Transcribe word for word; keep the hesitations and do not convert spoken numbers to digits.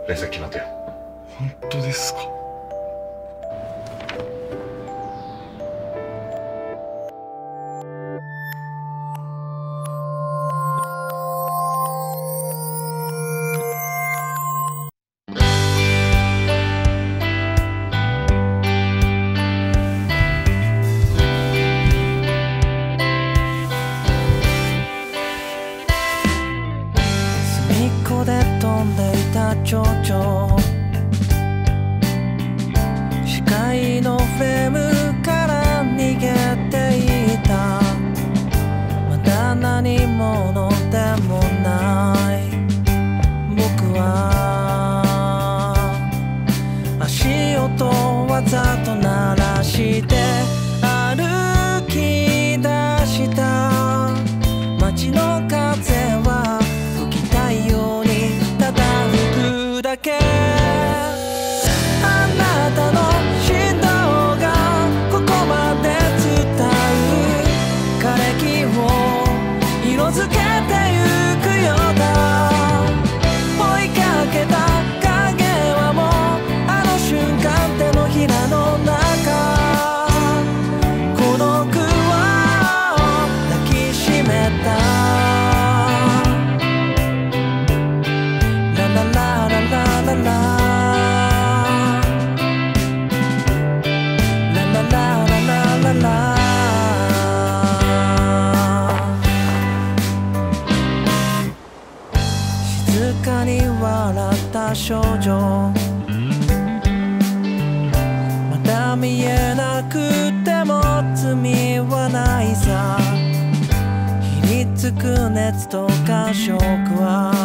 連載決まったよ。 本当ですか？ 隅っこで飛んでいた蝶々、視界のフレームから逃げていた。まだ何者でもない僕は足音わざと鳴らして歩き出した。街の風は吹きたいようにただ吹くだけ。あなたの振動がここまで伝う。枯れ木を色づけてゆくようだ。追いかけた影はもうあの瞬間手のひらの中。孤独を抱きしめた。ララララララララララララララ。静かに笑った少女、まだ見えなくても罪はないさ。ひりつく熱とかショックは